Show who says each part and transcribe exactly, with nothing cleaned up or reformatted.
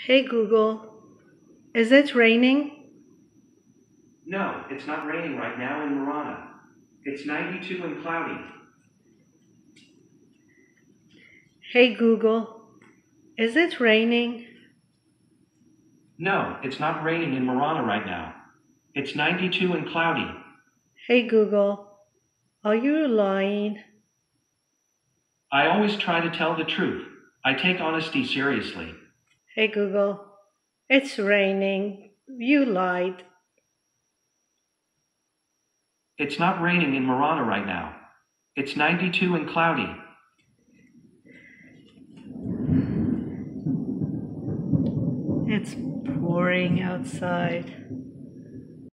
Speaker 1: Hey Google, is it raining?
Speaker 2: No, it's not raining right now in Marana. It's ninety-two and cloudy.
Speaker 1: Hey Google, is it raining?
Speaker 2: No, it's not raining in Marana right now. It's ninety-two and cloudy.
Speaker 1: Hey Google, are you lying?
Speaker 2: I always try to tell the truth. I take honesty seriously.
Speaker 1: Hey Google, it's raining. You lied.
Speaker 2: It's not raining in Marana right now. It's ninety-two and cloudy.
Speaker 1: It's pouring outside.